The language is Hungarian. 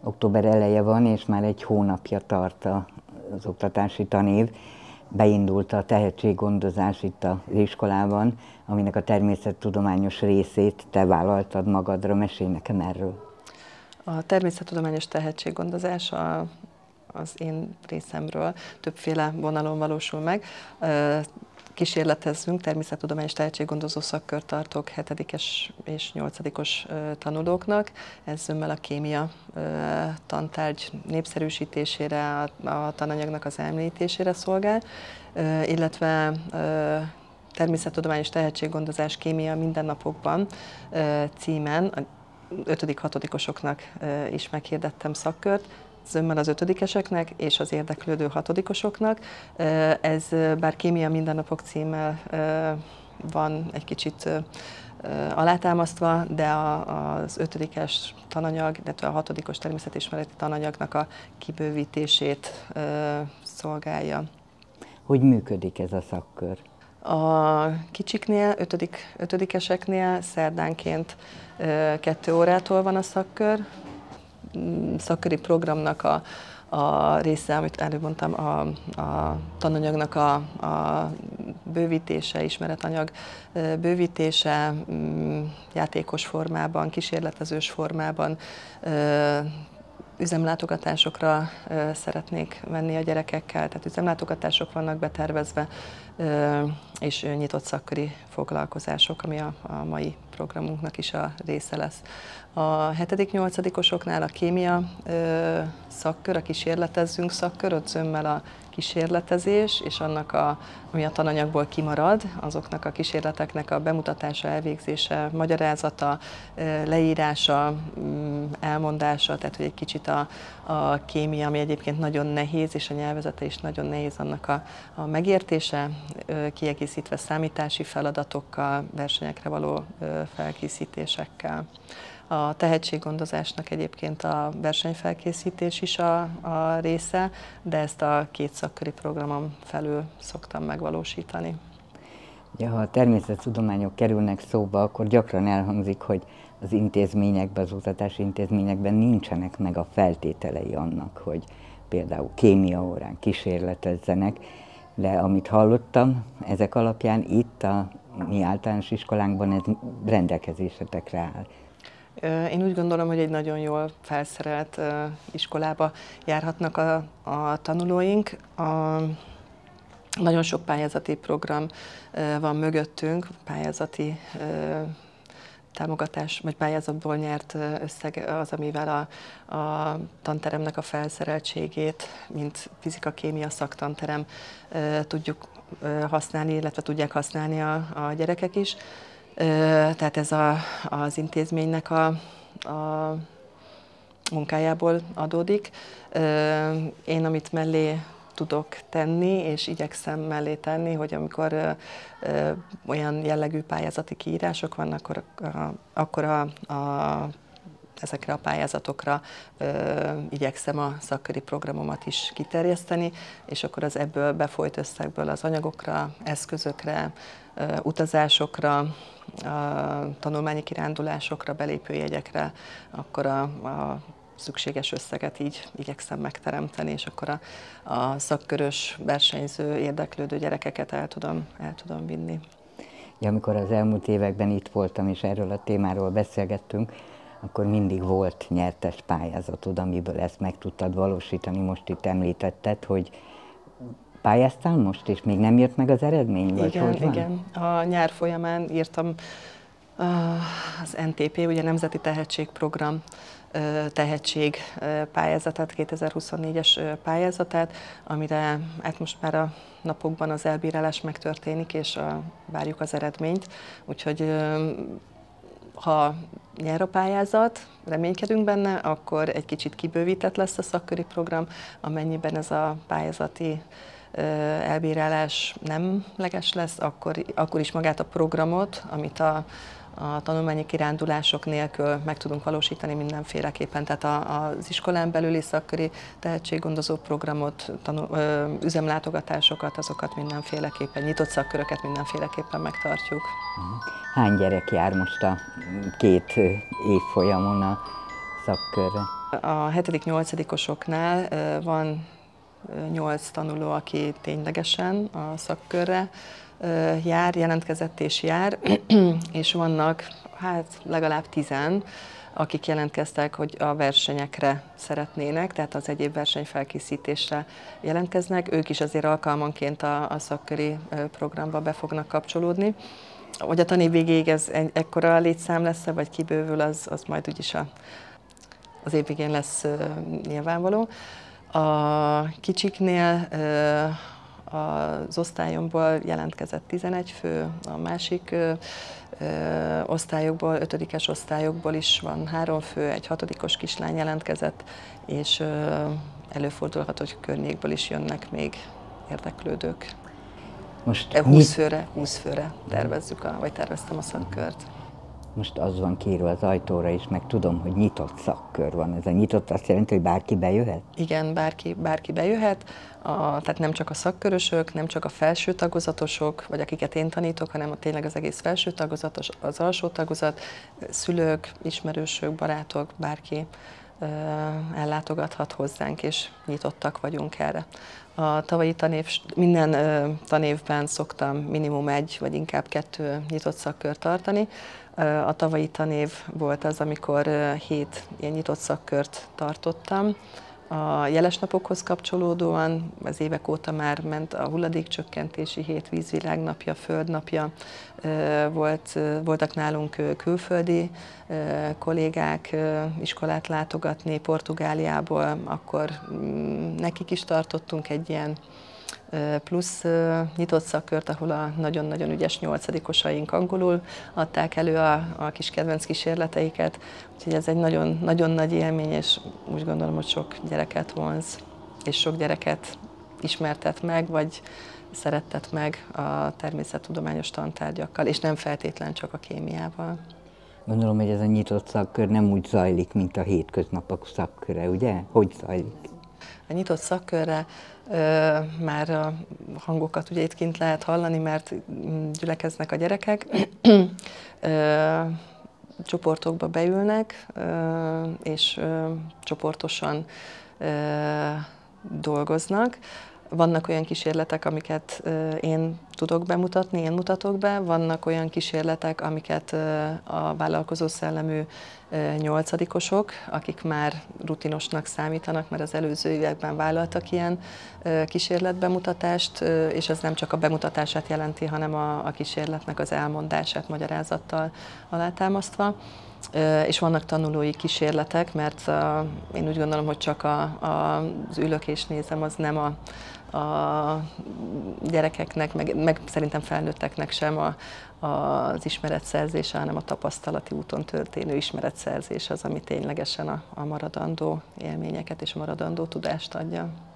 Október eleje van, és már egy hónapja tart az oktatási tanév. Beindult a tehetséggondozás itt az iskolában, aminek a természettudományos részét te vállaltad magadra. Mesélj nekem erről. A természettudományos tehetséggondozás az én részemről többféle vonalon valósul meg. Kísérletezzünk, természettudományos tehetséggondozó szakkört tartok 7-es és 8-os tanulóknak. Ez zömmel a kémia tantárgy népszerűsítésére, a tananyagnak az említésére szolgál, illetve természettudományos tehetséggondozás kémia mindennapokban címen a 5.-6-osoknak is meghirdettem szakkört, zömmel az 5-eseknek és az érdeklődő 6-osoknak. Ez bár kémia mindennapok címmel van egy kicsit alátámasztva, de az 5-es tananyag, illetve a 6-os természetismereti tananyagnak a kibővítését szolgálja. Hogy működik ez a szakkör? A kicsiknél, 5-eseknél szerdánként 2 órától van a szakkör. Szakköri programnak a része, amit előbb mondtam, a tananyagnak a bővítése, ismeretanyag bővítése, játékos formában, kísérletezős formában, üzemlátogatásokra szeretnék menni a gyerekekkel, tehát üzemlátogatások vannak betervezve, és nyitott szakköri foglalkozások, ami a mai programunknak is a része lesz. A 7.-8-osoknál a kémia szakkör, a kísérletezzünk szakkör, ott zömmel a kísérletezés, és annak, ami a tananyagból kimarad, azoknak a kísérleteknek a bemutatása, elvégzése, magyarázata, leírása, elmondása, tehát hogy egy kicsit a kémia, ami egyébként nagyon nehéz, és a nyelvezete is nagyon nehéz, annak a megértése, kiegészítve számítási feladatokkal, versenyekre való felkészítésekkel. A tehetséggondozásnak egyébként a versenyfelkészítés is a része, de ezt a 2 szakköri programon felül szoktam megvalósítani. Ugye, ha a természettudományok kerülnek szóba, akkor gyakran elhangzik, hogy az intézményekben, az oktatási intézményekben nincsenek meg a feltételei annak, hogy például kémia órán kísérletezzenek, de amit hallottam, ezek alapján itt a mi általános iskolánkban ez rendelkezésetekre áll. Én úgy gondolom, hogy egy nagyon jól felszerelt iskolába járhatnak a tanulóink. Nagyon sok pályázati program van mögöttünk, pályázati támogatás, vagy pályázatból nyert összeg az, amivel a tanteremnek a felszereltségét, mint fizika-kémia szaktanterem tudjuk használni, illetve tudják használni a gyerekek is. Tehát ez az intézménynek a munkájából adódik. Én, amit mellé tudok tenni, és igyekszem mellé tenni, hogy amikor olyan jellegű pályázati kiírások vannak, akkor ezekre a pályázatokra igyekszem a szakköri programomat is kiterjeszteni, és akkor az ebből befolyt összegből az anyagokra, eszközökre, utazásokra, tanulmányi kirándulásokra, belépőjegyekre, akkor a szükséges összeget így igyekszem megteremteni, és akkor a szakkörös, versenyző, érdeklődő gyerekeket el tudom vinni. Ja, amikor az elmúlt években itt voltam, és erről a témáról beszélgettünk, akkor mindig volt nyertes pályázatod, amiből ezt meg tudtad valósítani. Most itt említetted, hogy pályáztál most, és még nem jött meg az eredmény? Vagy igen, hogy van? igen. A nyár folyamán írtam az NTP, ugye Nemzeti Tehetségprogram tehetség pályázatát, 2024-es pályázatát, amire hát most már a napokban az elbírálás megtörténik, és várjuk az eredményt. Úgyhogy ha nyer a pályázat, reménykedünk benne, akkor egy kicsit kibővített lesz a szakköri program, amennyiben ez a pályázati elbírálás nemleges lesz, akkor is magát a programot, amit a tanulmányi kirándulások nélkül meg tudunk valósítani mindenféleképpen. Tehát az iskolán belüli szakköri tehetséggondozó programot, üzemlátogatásokat, azokat mindenféleképpen, nyitott szakköröket mindenféleképpen megtartjuk. Hány gyerek jár most a 2 évfolyamon a szakkörre? A 7.-8-osoknál van 8 tanuló, aki ténylegesen a szakkörre jár, jelentkezett és jár, és vannak legalább 10, akik jelentkeztek, hogy a versenyekre szeretnének, tehát az egyéb versenyfelkészítésre jelentkeznek. Ők is azért alkalmanként a szakköri programba be fognak kapcsolódni. Hogy a tanév végéig ez ekkora létszám lesz, vagy kibővül, az majd úgyis az év végén lesz nyilvánvaló. A kicsiknél az osztályomból jelentkezett 11 fő, a másik osztályokból, 5-es osztályokból is van 3 fő, egy 6-os kislány jelentkezett, és előfordulhat, hogy környékből is jönnek még érdeklődők. Most 20 főre tervezzük, vagy terveztem a szakkört. Most az van kiírva az ajtóra is, meg tudom, hogy nyitott szakkör van. Ez a nyitott azt jelenti, hogy bárki bejöhet? Igen, bárki bejöhet. Tehát nem csak a szakkörösök, nem csak a felső tagozatosok, vagy akiket én tanítok, hanem tényleg az egész felső tagozat, az alsó tagozat, szülők, ismerősök, barátok, bárki ellátogathat hozzánk, és nyitottak vagyunk erre. A tavalyi minden tanévben szoktam minimum 1, vagy inkább 2 nyitott szakkört tartani. A tavalyi tanév volt az, amikor 7 ilyen nyitott szakkört tartottam. A jeles napokhoz kapcsolódóan az évek óta már ment a hulladékcsökkentési hét, vízvilágnapja, földnapja. Voltak nálunk külföldi kollégák iskolát látogatni Portugáliából, akkor nekik is tartottunk egy ilyen plusz nyitott szakkört, ahol a nagyon-nagyon ügyes 8-osaink angolul adták elő a kis kedvenc kísérleteiket. Úgyhogy ez egy nagyon nagy élmény, és úgy gondolom, hogy sok gyereket vonz, és sok gyereket ismertet meg, vagy szerettet meg a természettudományos tantárgyakkal, és nem feltétlen csak a kémiával. Gondolom, hogy ez a nyitott szakkör nem úgy zajlik, mint a hétköznapok szakköre, ugye? Hogy zajlik? A nyitott szakkörre már a hangokat ugye itt kint lehet hallani, mert gyülekeznek a gyerekek, csoportokba beülnek, és csoportosan dolgoznak. Vannak olyan kísérletek, amiket én tudok bemutatni, én mutatok be, vannak olyan kísérletek, amiket a vállalkozó szellemű 8-osok, akik már rutinosnak számítanak, mert az előző években vállaltak ilyen kísérletbemutatást, és ez nem csak a bemutatását jelenti, hanem a kísérletnek az elmondását magyarázattal alátámasztva. És vannak tanulói kísérletek, mert én úgy gondolom, hogy csak az ülök és nézem, az nem a gyerekeknek, meg szerintem felnőtteknek sem az ismeretszerzése, hanem a tapasztalati úton történő ismeretszerzés az, ami ténylegesen a maradandó élményeket és a maradandó tudást adja.